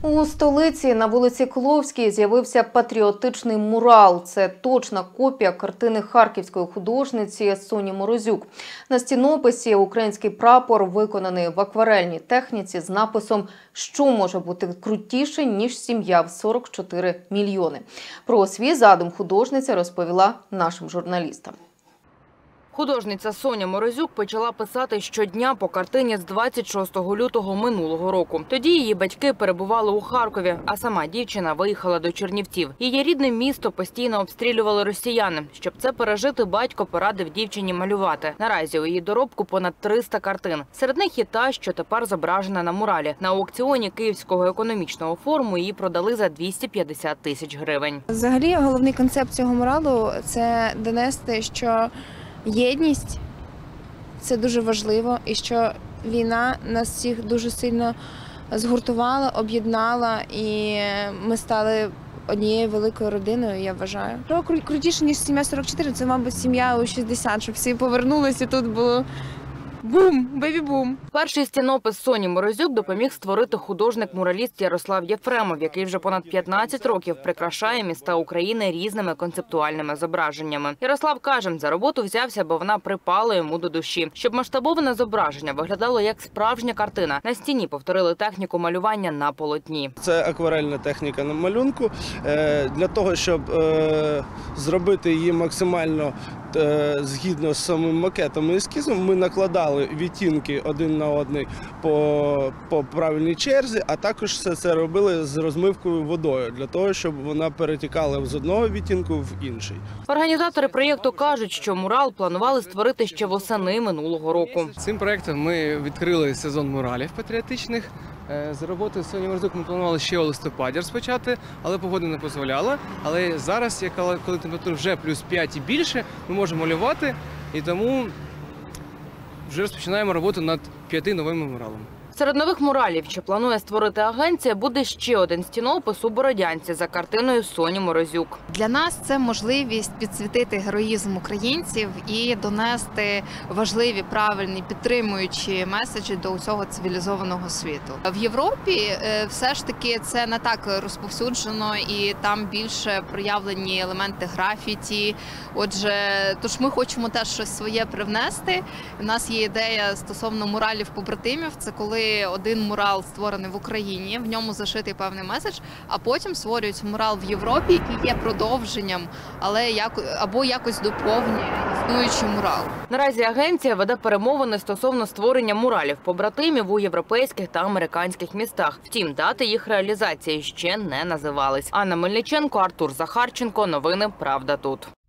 У столиці на вулиці Кловській з'явився патріотичний мурал. Це точна копія картини харківської художниці Соні Морозюк. На стінописі український прапор виконаний в акварельній техніці з написом «Що може бути крутіше, ніж сім'я в 44 мільйони». Про свій задум художниця розповіла нашим журналістам. Художниця Соня Морозюк почала писати щодня по картині з 26 лютого минулого року. Тоді її батьки перебували у Харкові, а сама дівчина виїхала до Чернівців. Її рідне місто постійно обстрілювали росіяни. Щоб це пережити, батько порадив дівчині малювати. Наразі у її доробку понад 300 картин. Серед них і та, що тепер зображена на муралі. На аукціоні Київського економічного форуму її продали за 250 тисяч гривень. Взагалі, головний концепт цього муралу – це донести, що єдність – це дуже важливо, і що війна нас всіх дуже сильно згуртувала, об'єднала, і ми стали однією великою родиною, я вважаю. Що крутіше, ніж сім'я 44, це, мабуть, сім'я у 60, щоб всі повернулися, тут було бум, бебі-бум. Перший стінопис Соні Морозюк допоміг створити художник-мураліст Ярослав Єфремов, який вже понад 15 років прикрашає міста України різними концептуальними зображеннями. Ярослав каже, за роботу взявся, бо вона припала йому до душі. Щоб масштабоване зображення виглядало як справжня картина, на стіні повторили техніку малювання на полотні. Це акварельна техніка на малюнку. Для того, щоб зробити її максимально згідно з самим макетом і ескізом, ми накладали відтінки один на один по правильній черзі, а також все це робили з розмивкою водою, для того, щоб вона перетікала з одного відтінку в інший. Організатори проєкту кажуть, що мурал планували створити ще восени минулого року. Цим проєктом ми відкрили сезон муралів патріотичних. З роботи Соні Морозюк ми планували ще у листопаді розпочати, але погода не дозволяла. Але зараз, коли температура вже плюс 5 і більше, ми можемо малювати, і тому вже розпочинаємо роботу над 5 новими муралами. Серед нових муралів, що планує створити агенція, буде ще один стінопис у Бородянці за картиною Соні Морозюк. Для нас це можливість підсвітити героїзм українців і донести важливі, правильні, підтримуючі меседжі до усього цивілізованого світу. В Європі все ж таки це не так розповсюджено, і там більше проявлені елементи графіті. Отже, тож ми хочемо теж щось своє привнести. У нас є ідея стосовно муралів побратимів. Це коли один мурал створений в Україні, в ньому зашитий певний меседж, а потім створюється мурал в Європі, який є продовженням, або якось доповнює існуючий мурал. Наразі агенція веде перемовини стосовно створення муралів побратимів у європейських та американських містах. Втім, дати їх реалізації ще не називались. Анна Мельниченко, Артур Захарченко. Новини «Правда тут».